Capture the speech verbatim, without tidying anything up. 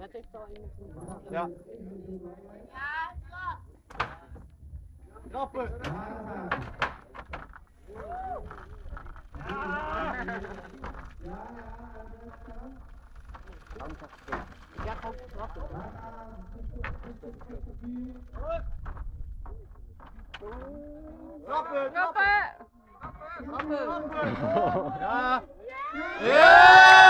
Dat heeft al iemand gedaan. Ja. Trappen! Ja, gewoon trappen. Trappen! Trappen! Trappen! Ja! Ja!